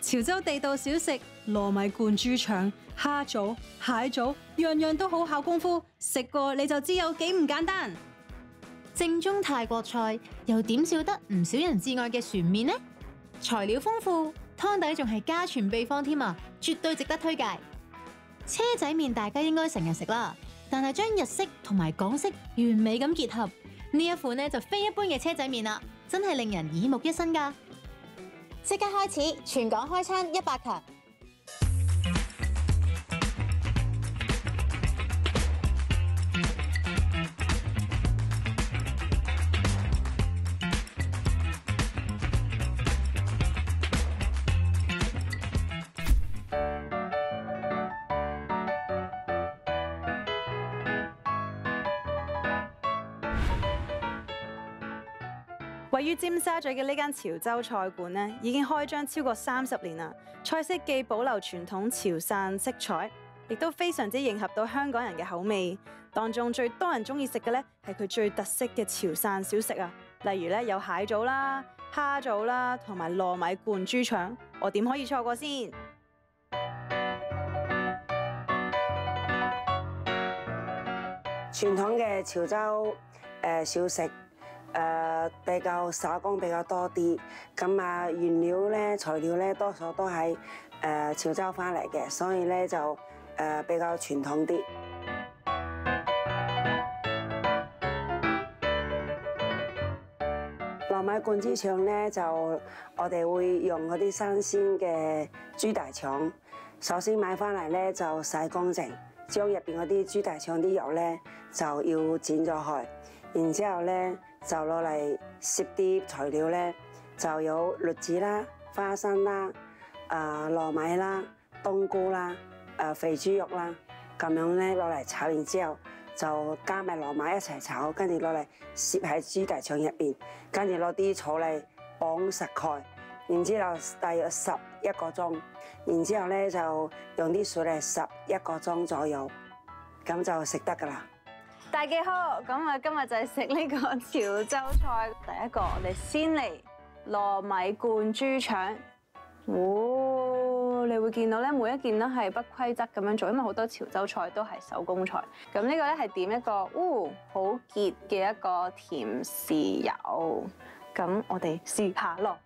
潮州地道小食糯米灌豬腸、蝦棗、蟹棗，樣樣都好考功夫，食過你就知有幾唔簡單。 正宗泰國菜又點少得唔少人至愛嘅船麵呢？材料豐富，湯底仲係家傳秘方添啊，絕對值得推介。車仔麵大家應該成日食啦，但係將日式同埋港式完美咁結合，呢一款呢就非一般嘅車仔麵啦，真係令人耳目一新㗎。即刻開始，全港開餐100強。 位於尖沙咀嘅呢間潮州菜館呢，已經開張超過30年啦。菜式既保留傳統潮汕色彩，亦都非常之迎合到香港人嘅口味。當中最多人中意食嘅呢，係佢最特色嘅潮汕小食啊，例如咧有蟹棗啦、蝦棗啦，同埋糯米灌豬腸。我點可以錯過先？ 傳統嘅潮州小食。比較手工比較多啲，咁啊原料咧材料咧多數都係潮州翻嚟嘅，所以咧就比較傳統啲。糯米灌豬腸咧就我哋會用嗰啲新鮮嘅豬大腸，首先買翻嚟咧就洗乾淨，將入邊嗰啲豬大腸啲油咧就要剪咗開，然之後咧。就攞嚟攝啲材料咧，就有栗子啦、花生啦、糯米啦、冬菇啦、肥豬肉啦，咁樣咧攞嚟炒完之後，就加埋糯米一齊炒，跟住攞嚟攝喺豬大腸入邊，跟住攞啲草嚟綁實蓋，然之後大約11個鐘，然之後咧就用啲水嚟11個鐘左右，咁就食得㗎啦。 大家好，咁我今日就係食呢個潮州菜。第一個，我哋先嚟糯米灌豬腸。你會見到咧，每一件都係不規則咁樣做，因為好多潮州菜都係手工菜。咁呢個咧係點一個，好傑嘅一個甜豉油。咁我哋試下咯。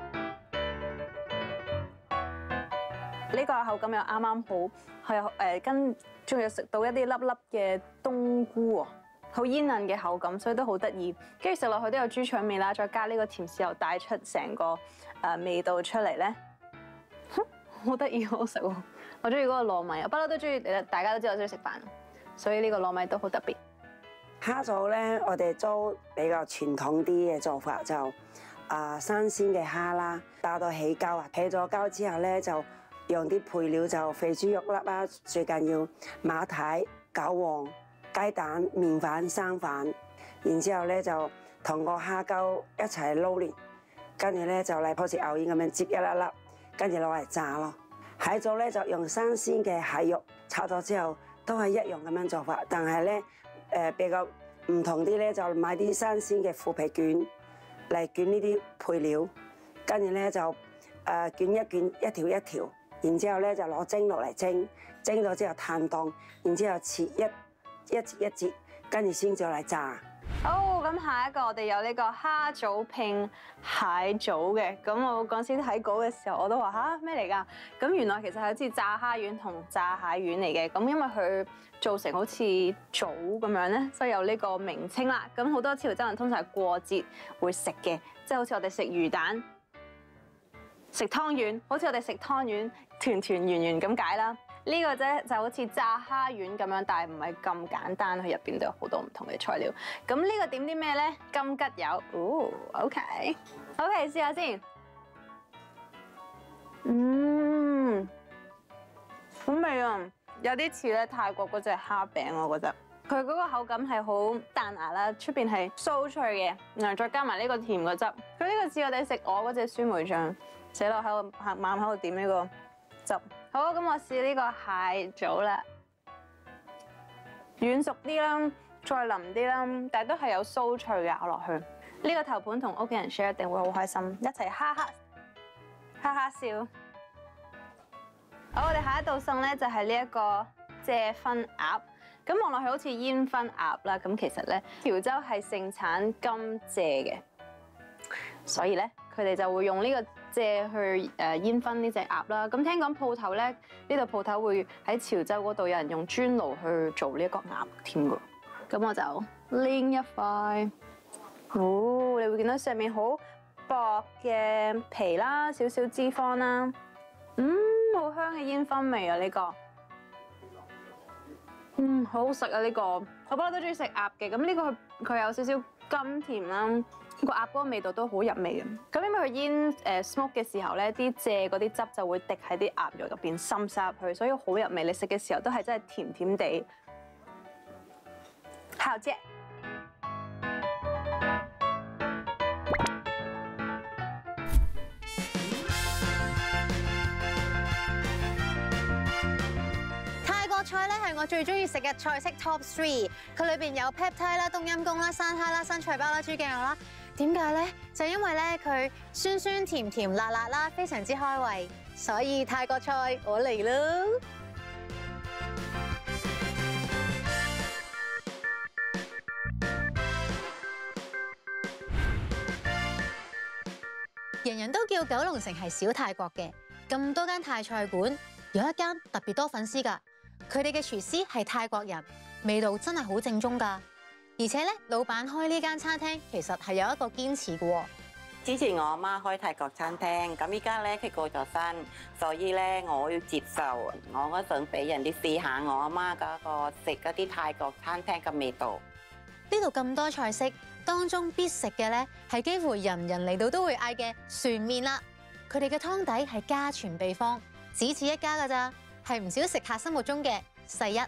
呢個口感又啱啱好，係跟。仲有食到一啲粒粒嘅冬菇喎，好煙韌嘅口感，所以都好得意。跟住食落去都有豬腸味啦，再加呢個甜豉油帶出成個味道出嚟咧，好得意，好好食喎！我中意嗰個糯米，我不嬲都中意，大家都知我中意食飯，所以呢個糯米都好特別。 蝦棗咧，我哋都比較傳統啲嘅做法，就新鮮嘅蝦啦，打到起膠啊，起咗膠之後咧就。用啲配料就肥豬肉粒啦，最緊要馬蹄、韭黃、雞蛋、麵粉、生粉，然之後咧就同個蝦膠一齊撈亂，跟住咧就嚟好似牛丸咁樣接一粒粒，跟住攞嚟炸咯。蟹棗咧就用新鮮嘅蟹肉炒咗之後，都係一樣咁樣做法，但係咧比較唔同啲咧，就買啲新鮮嘅腐皮卷嚟捲呢啲配料，跟住咧就捲一捲一條一條。然之後咧就攞蒸落嚟蒸，蒸咗之後攤凍，然之後切一節一節，跟住先再嚟炸。 好，咁下一個我哋有呢個蝦棗拼蟹棗嘅。咁我嗰陣時睇稿嘅時候，我都話吓咩嚟㗎？咁原來其實係好似炸蝦丸同炸蟹丸嚟嘅。咁因為佢做成好似棗咁樣咧，所以有呢個名稱啦。咁好多潮州人通常係過節會食嘅，即係好似我哋食魚蛋。食湯圓，好似我哋食湯圓，團團圓圓咁解啦。呢個啫就好似炸蝦丸咁樣，但係唔係咁簡單，佢入邊都有好多唔同嘅材料。咁呢個點啲咩咧？金桔油，OK，試下先。好味啊！有啲似咧泰國嗰隻蝦餅，我覺得。佢嗰個口感係好彈牙啦，出邊係酥脆嘅，然後再加埋呢個甜嘅汁。佢呢個似我哋食鵝嗰隻酸梅醬，寫落喺度慢喺度點呢個汁。好，咁我試呢個蟹棗啦，軟熟啲啦，再腍啲啦，但係都係有酥脆嘅咬落去。呢個頭盤同屋企人 share 一定會好開心，一齊哈哈笑。 好，我哋下一道餸咧就係呢一個蔗分鴨。咁望落去好似煙燻鴨啦，咁其實咧潮州係盛產甘蔗嘅，所以咧佢哋就會用呢個蔗去煙燻呢隻鴨啦。咁聽講鋪頭咧，呢度鋪頭會喺潮州嗰度有人用磚爐去做呢一個鴨添㗎。咁我就拎一塊，你會見到上面好薄嘅皮啦，少少脂肪啦，好香嘅煙燻味啊！呢個，好好食啊！呢個，我不嬲都中意食鴨嘅。咁呢個佢有少少甘甜啦，個鴨嗰個味道都好入味嘅。咁因為佢煙smoke 嘅時候咧，啲蔗嗰啲汁就會滴喺啲鴨肉入邊滲曬入去，所以好入味。你食嘅時候都係真係甜甜地。好啫。 泰國菜咧係我最中意食嘅菜式 Top 3，佢裏邊有 Pad Thai 啦、冬陰功啦、山蝦啦、生菜包啦、豬頸肉啦。點解咧？就因為咧佢酸酸甜甜辣辣啦，非常之開胃，所以泰國菜我嚟咯。人人都叫九龍城係小泰國嘅，咁多間泰菜館，有一間特別多粉絲㗎。佢哋嘅廚師係泰國人，味道真係好正宗㗎。而且咧，老闆開呢間餐廳其實係有一個堅持嘅喎。 之前我阿媽開泰國餐廳，咁依家咧佢過咗身，所以咧我要接受，我想俾人哋試下我阿媽嗰個食嗰啲泰國餐廳嘅味道。 呢度咁多菜式，當中必食嘅咧係幾乎人人嚟到都會嗌嘅船麵啦。佢哋嘅湯底係家傳秘方，只此一家㗎咋，係唔少食客心目中嘅世一。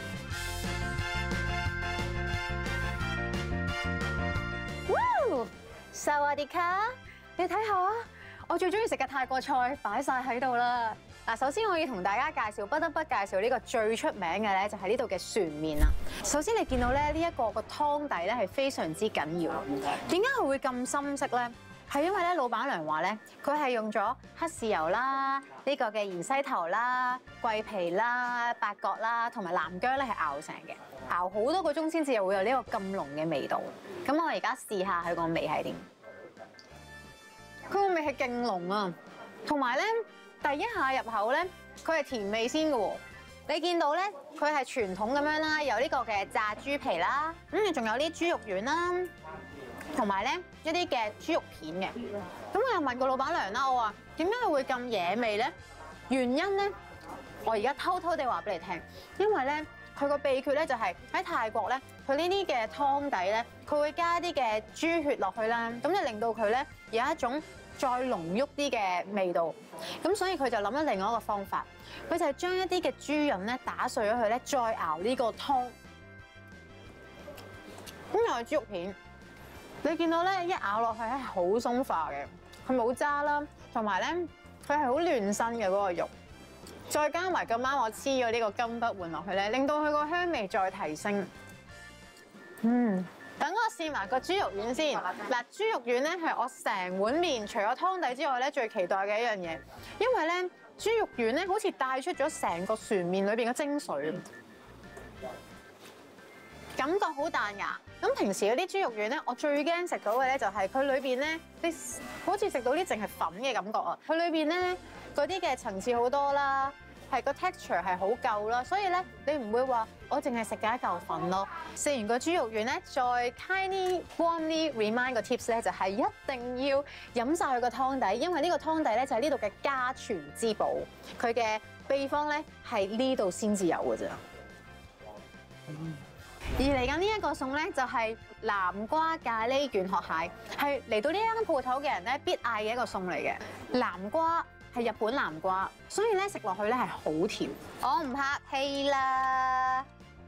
薩瓦迪卡，你睇下，我最中意食嘅泰國菜擺晒喺度啦。嗱，首先我要同大家介紹，不得不介紹呢個最出名嘅咧，就係呢度嘅船麵啦。首先你見到咧呢一個個湯底咧係非常之緊要。點解佢會咁深色咧？係因為咧老闆娘話咧，佢係用咗黑豉油啦、呢個嘅芫茜頭啦、桂皮啦、八角啦，同埋南薑咧係熬成嘅，熬好多個鐘先至會有呢個咁濃嘅味道。咁我而家試下佢個味係點。佢個味係勁濃啊，同埋咧第一下入口咧，佢係甜味先嘅喎。你見到咧，佢係傳統咁樣啦，有呢個嘅炸豬皮啦，仲有啲豬肉丸啦，同埋咧一啲嘅豬肉片嘅。咁我又問過老闆娘啦，我話點解佢會咁惹味咧？原因咧，我而家偷偷地話俾你聽，因為咧佢個秘訣咧就係喺泰國咧，佢呢啲嘅湯底咧，佢會加啲嘅豬血落去啦，咁就令到佢咧有一種再濃郁啲嘅味道。咁所以佢就諗咗另外一個方法，佢就係將一啲嘅豬潤咧打碎咗佢咧，再熬呢個湯。咁又係豬肉片，你見到咧一咬落去係好鬆化嘅，佢冇渣啦，同埋咧佢係好嫩身嘅嗰個肉。再加埋咁啱我黐咗呢個金不換落去咧，令到佢個香味再提升。等我試埋個豬肉丸先。嗱，豬肉丸咧係我成碗麵除咗湯底之外咧最期待嘅一樣嘢，因為咧豬肉丸咧好似帶出咗成個船麵裏邊嘅精髓，感覺好彈牙。咁平時嗰啲豬肉丸咧，我最驚食到嘅咧就係佢裏邊咧，你好似食到啲淨係粉嘅感覺啊！佢裏邊咧嗰啲嘅層次好多啦。係個 texture 係好夠啦，所以咧你唔會話我淨係食緊一嚿粉咯。食完個豬肉丸咧，再 kindly warmly remind 個 tips 咧，就係一定要飲晒佢個湯底，因為呢個湯底咧就係呢度嘅家傳之寶，佢嘅秘方咧係呢度先至有嘅啫。而嚟緊呢一個餸咧就係南瓜咖喱卷殼蟹，係嚟到呢間鋪頭嘅人咧必嗌嘅一個餸嚟嘅。南瓜係日本南瓜，所以咧食落去咧係好甜。我唔客氣啦，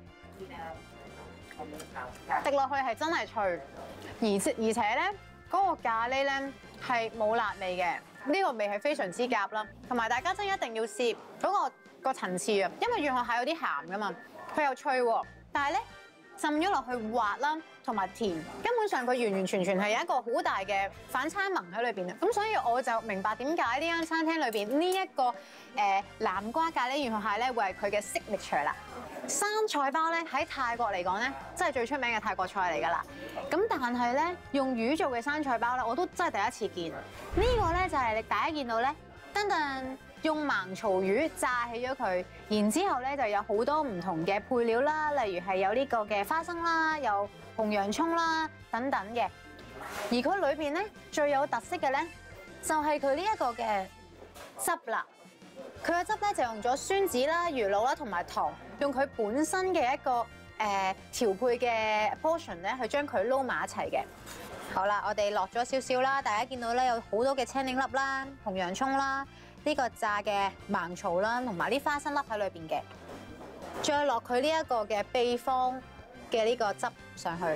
食落去係真係脆，而且咧嗰個咖喱咧係冇辣味嘅，呢個味係非常之夾啦。同埋大家真係一定要試嗰個層次啊，因為軟殼蟹有啲鹹噶嘛，佢又脆喎，但係咧浸咗落去滑啦，同埋甜，根本上佢完完全全係有一個好大嘅反差萌喺裏邊啊！咁所以我就明白點解呢間餐廳裏邊呢一個南瓜咖喱魚學蟹咧會係佢嘅 signature 啦。生菜包咧喺泰國嚟講咧，真係最出名嘅泰國菜嚟㗎啦。咁但係咧用魚做嘅生菜包咧，我都真係第一次見。呢個咧就係大家見到咧，噔噔。用盲槽魚炸起咗佢，然之後咧就有好多唔同嘅配料啦，例如係有呢個嘅花生啦，有紅洋葱啦等等嘅。而佢裏邊咧最有特色嘅咧，就係佢呢一個嘅汁啦。佢嘅汁咧就用咗酸子啦、魚露啦同埋糖，用佢本身嘅一個調配嘅 portion 咧，去將佢撈埋一齊嘅。好啦，我哋落咗少少啦，大家見到咧有好多嘅青檸粒啦、紅洋葱啦。呢個炸嘅盲槽啦，同埋啲花生粒喺裏邊嘅，再落佢呢一個嘅秘方嘅呢個汁上去，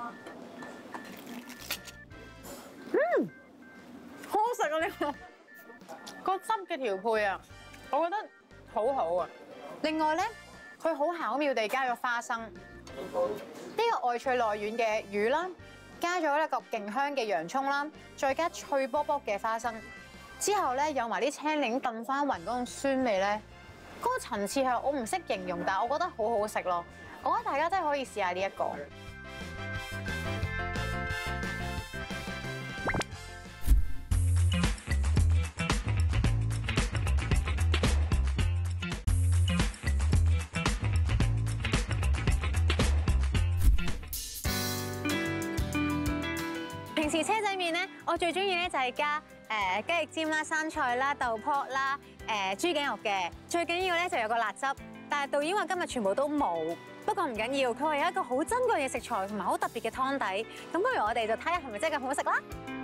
好好食啊！呢個汁嘅調配啊，我覺得好好啊。另外咧，佢好巧妙地加咗花生，呢個外脆內軟嘅魚啦，加咗一個勁香嘅洋葱啦，再加脆卜卜嘅花生。之後咧有埋啲青檸燉翻勻嗰種酸味咧，嗰個層次係我唔識形容，但係我覺得好好食咯。我覺得大家真係可以試下呢一個。平時車仔麵咧，我最中意咧就係加雞翼尖啦、生菜啦、豆卜啦、豬頸肉嘅，最緊要咧就有個辣汁。但係導演話今日全部都冇，不過唔緊要，佢話有一個好珍貴嘅食材同埋好特別嘅湯底。咁不如我哋就睇下係咪真係咁好食啦！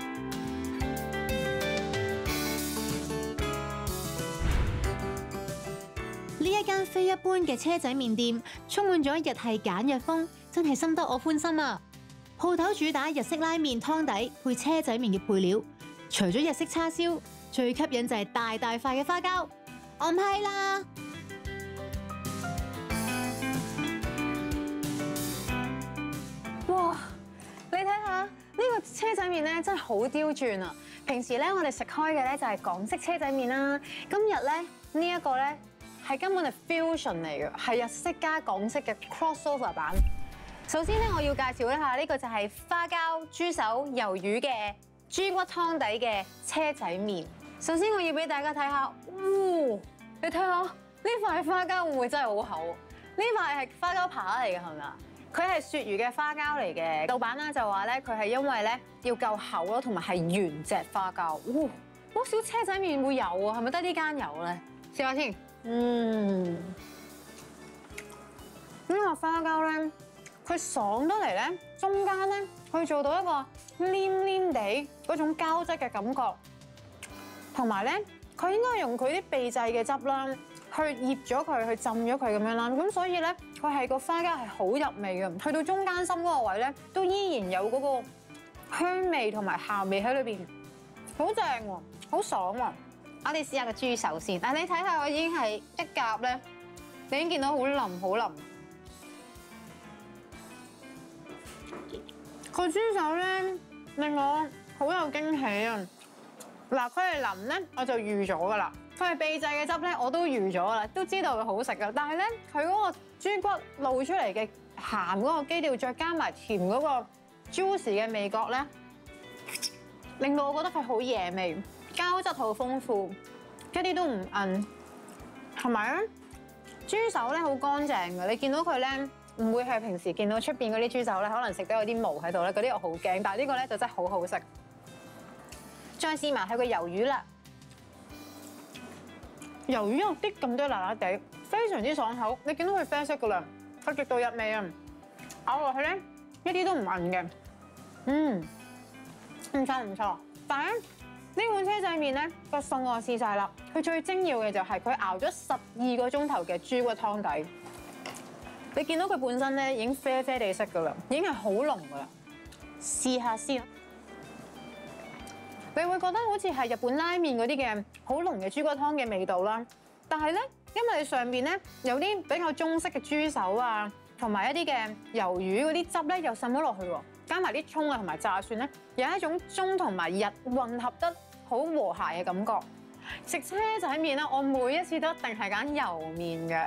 呢一間非一般嘅車仔麵店，充滿咗日系簡約風，真係深得我歡心啊！鋪頭主打日式拉麵湯底配車仔麵嘅配料，除咗日式叉燒，最吸引就係大大塊嘅花膠，我唔係啦！ 哇！你睇下呢個車仔麵咧，真係好刁鑽啊！平時咧我哋食開嘅咧就係港式車仔麵啦，今日咧呢一個咧係根本係 fusion 嚟嘅，係日式加港式嘅 crossover 版。首先咧，我要介紹一下呢個就係花膠豬手魷魚嘅豬骨湯底嘅車仔麵。首先我要俾大家睇下，你睇下呢塊花膠會唔會真係好厚？呢塊係花膠扒嚟嘅係咪啊？佢係鱈魚嘅花膠嚟嘅。老闆啦就話咧，佢係因為咧要夠厚咯，同埋係原隻花膠。好少車仔麵會有啊，係咪得呢間有咧？試下先。呢個花膠咧。佢爽得嚟咧，中間咧佢做到一個黏黏地嗰種膠質嘅感覺，同埋咧佢應該用佢啲秘製嘅汁啦，去醃咗佢，去浸咗佢咁樣啦，咁所以咧佢係個花膠係好入味嘅，去到中間心嗰個位咧都依然有嗰個香味同埋鹹味喺裏邊，好正喎，好爽喎！我哋試下個豬手先，但你睇下我已經係一夾咧，你已經見到好腍好腍。個豬手咧令我好有驚喜啊！嗱，佢係腍咧，我就預咗噶啦；佢係秘製嘅汁咧，我都預咗啦，都知道會好食噶。但係咧，佢嗰個豬骨露出嚟嘅鹹嗰個基調，再加埋甜嗰個 juicy 嘅味覺咧，令到我覺得佢好惹味，膠質好豐富，一啲都唔韌，同埋咧豬手咧好乾淨嘅，你見到佢咧。唔會係平時見到出邊嗰啲豬手咧，可能食到有啲毛喺度咧，嗰啲我好驚。但係呢個咧就真係好好食。再試埋佢個魷魚啦，魷魚有啲咁多辣辣地，非常之爽口。你見到佢啡色噶啦，佢極度入味啊！咬落去咧一啲都唔韌嘅，唔錯唔錯。但係呢碗車仔麵咧個餸我試晒啦，佢最精要嘅就係佢熬咗12個鐘頭嘅豬骨湯底。你見到佢本身咧已經啡啡地色噶啦，已經係好濃噶啦。試下先，你會覺得好似係日本拉麵嗰啲嘅好濃嘅豬骨湯嘅味道啦。但係咧，因為你上邊咧有啲比較中式嘅豬手啊， 同埋一啲嘅魷魚嗰啲汁咧又滲咗落去喎，加埋啲葱啊同埋炸蒜咧，有一種中同埋日混合得好和諧嘅感覺。食車仔麵咧，我每一次都一定係揀油麵嘅。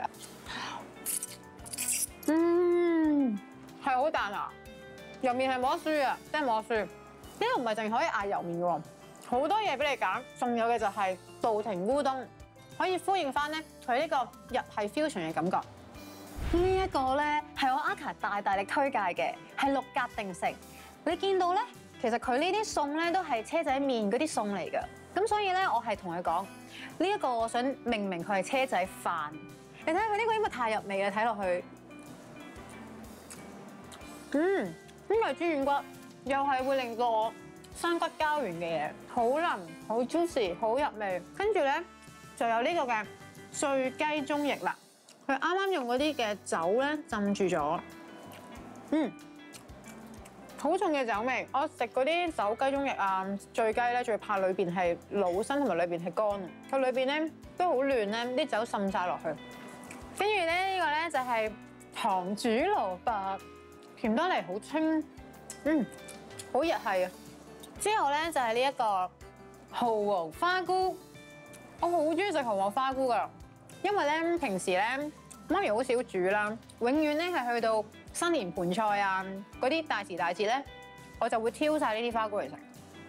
係好彈牙，油麵係冇得輸啊，真係冇得輸。呢度唔係淨可以嗌油麵嘅喎，好多嘢俾你揀，仲有嘅就係稻庭烏冬，可以呼應翻咧佢呢個日系 fusion 嘅感覺。呢一個咧係我阿卡大力推介嘅，係六格定食。你見到咧，其實佢呢啲餸咧都係車仔麵嗰啲餸嚟㗎。咁所以咧，我係同佢講呢一個，我想命名佢係車仔飯。你睇下佢呢個因為太入味啦，睇落去，呢個係豬軟骨，又係會令到我生骨膠原嘅嘢，好腍，好 juicy， 好入味。跟住咧就有呢個嘅醉雞中翼啦，佢啱啱用嗰啲嘅酒咧浸住咗，好重嘅酒味。我食嗰啲酒雞中翼啊、醉雞咧，最怕裏邊係老身同埋裏邊係乾啊。佢裏邊咧都好嫩咧，啲酒滲晒落去。跟住咧呢個咧就係糖煮蘿蔔，甜得嚟好清，好日系啊。之後咧就係呢一個蠔皇花菇，我好中意食蠔皇花菇噶，因為咧平時咧媽咪好少煮啦，永遠咧係去到新年盤菜啊嗰啲大時大節咧，我就會挑晒呢啲花菇嚟食。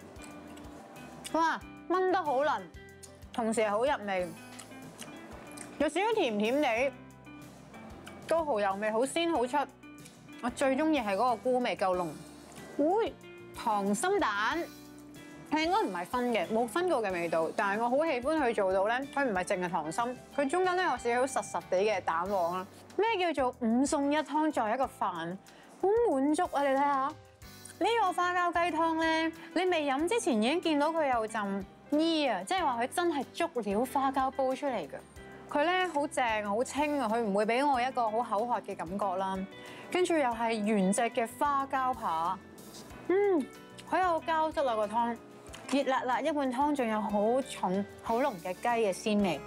哇，炆得好腍，同時係好入味，有少少甜甜地，個蠔油味好鮮好出。我最中意係嗰個菇味夠濃。會溏心蛋係應該唔係分嘅，冇分過嘅味道，但係我好喜歡去做到咧，佢唔係淨係溏心，佢中間咧有少少實實地嘅蛋黃啦。咩叫做五餸一湯再一個飯，好滿足啊！你睇下呢個花膠雞湯咧，你未飲之前已經見到佢有陣衣啊，即係話佢真係足料花膠煲出嚟嘅。佢咧好正好清啊，佢唔會俾我一個好口渴嘅感覺啦。跟住又係原隻嘅花膠扒，好有膠質啊個湯，熱辣辣一碗湯，仲有好重好濃嘅雞嘅鮮味。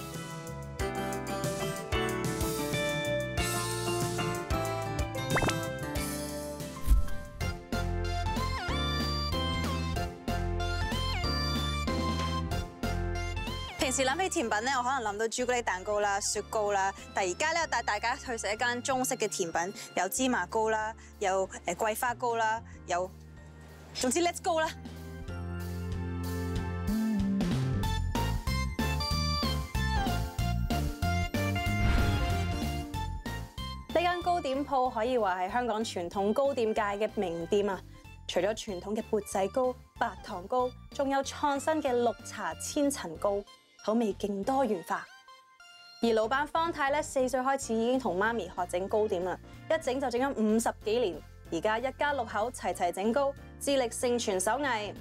平時諗起甜品咧，我可能諗到朱古力蛋糕啦、雪糕啦。但而家咧，我帶大家去食一間中式嘅甜品，有芝麻糕啦，有桂花糕啦，總之 let's go 啦！呢間糕點鋪可以話係香港傳統糕點界嘅名店啊！除咗傳統嘅缽仔糕、白糖糕，仲有創新嘅綠茶千層糕。口味勁多元化，而老闆方太咧4歲開始已經同媽咪學整糕點啦，一整就整咗50幾年，而家一家6口齊整糕，致力盛傳手藝。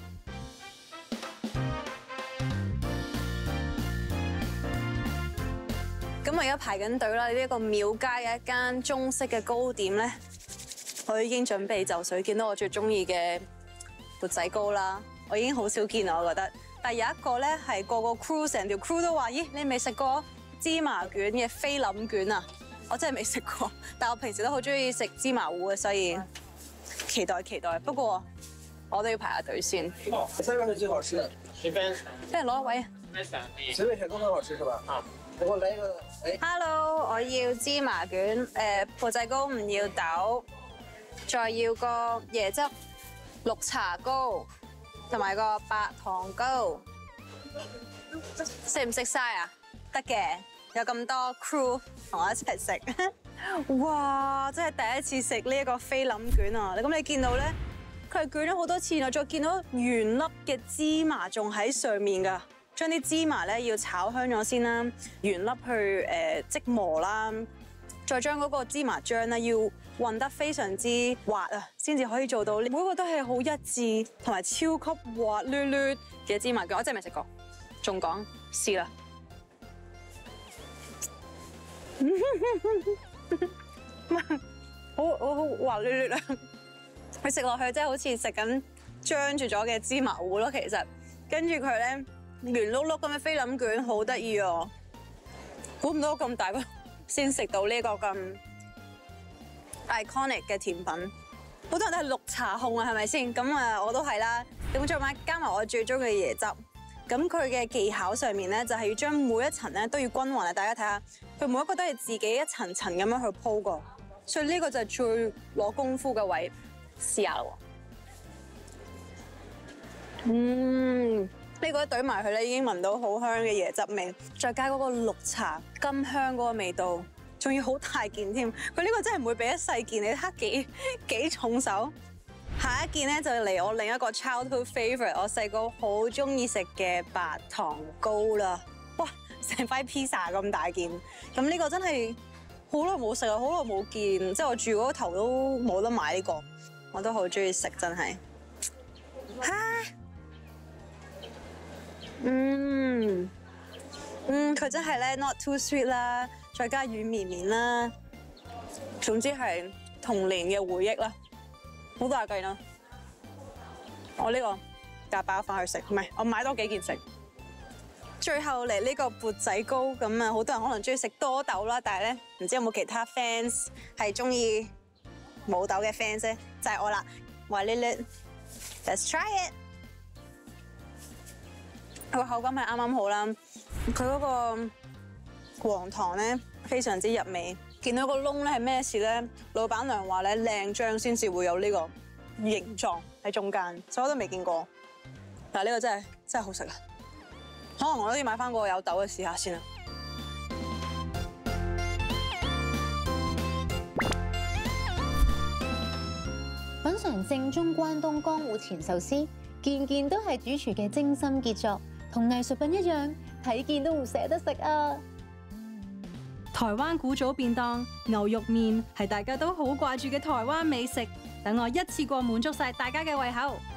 咁我而家排緊隊啦，呢一個廟街嘅一間中式嘅糕點咧，我已經準備就緒，見到我最中意嘅缽仔糕啦，我已經好少見啦，我覺得。但有一個咧係個 crew 成條 crew 都話：咦，你未食過芝麻卷嘅菲林卷啊？我真係未食過，但我平時都好中意食芝麻糊嘅，所以期待。不過我都要排下隊先。 3個是最好吃的，隨便攞一位。 隨便選都很好吃，是吧？啊，給我來一個。 Hello， 我要芝麻卷，缽仔糕唔要豆，再要個椰汁綠茶糕。同埋個白糖糕，食唔食晒啊？得嘅，有咁多 crew 同我一齊食。哇！真係第一次食呢一個菲林卷啊！咁你見到咧，佢係捲咗好多次，然後再見到原粒嘅芝麻仲喺上面㗎。將啲芝麻咧要炒香咗先啦，原粒去即磨啦，再將嗰個芝麻漿咧要混得非常之滑啊，先至可以做到。每個都係好一致，同埋超級滑捋捋嘅芝麻卷，我真係未食過，仲講試啦。好滑捋捋啊！佢食落去真係好似食緊張住咗嘅芝麻糊咯，其實。跟住佢咧圓碌碌咁嘅菲林卷，好得意啊！估唔到咁大個先食到呢個咁 iconic 嘅甜品，好多人都係綠茶控啊，係咪先？咁啊，我都係啦。咁再加埋我最中意嘅椰汁。咁佢嘅技巧上面咧，就係要將每一層咧都要均勻啊！大家睇下，佢每一個都係自己一層層咁樣去鋪過，所以呢個就係最攞功夫嘅位。試下咯喎，呢個一懟埋佢咧，已經聞到好香嘅椰汁味，再加嗰個綠茶甘香嗰個味道，仲要好大件添。佢呢個真係唔會俾一細件，你睇幾重手。下一件咧就嚟我另一個 childhood favourite， 我細個好中意食嘅白糖糕啦！哇，成塊 pizza 咁大件，咁呢個真係好耐冇食啊，好耐冇見，即係我住嗰頭都冇得買呢個，我都好中意食，真係。佢真係咧 not too sweet 啦，再加軟綿綿啦，總之係童年嘅回憶啦。好大計啦！我呢個夾包翻去食，唔係我買多幾件食。最後嚟呢個缽仔糕咁啊，好多人可能中意食多豆啦，但係咧唔知有冇其他 fans 係中意冇豆嘅 fans 咧，就係我啦。話呢呢 ，let's try it。佢個口感係啱啱好啦，佢嗰個黃糖咧非常之入味。見到個窿咧係咩事咧？老闆娘話咧靚醬先至會有呢個形狀喺中間，所以我都未見過。但係呢個真係好食啊！可能我都要買翻個有豆嘅試下先啦。 品嚐正宗關東江戶前壽司，件件都係主廚嘅精心傑作，同藝術品一樣，睇見都唔捨得食啊！ 台灣古早便當牛肉麵係大家都好掛住嘅台灣美食，等我一次過滿足晒大家嘅胃口。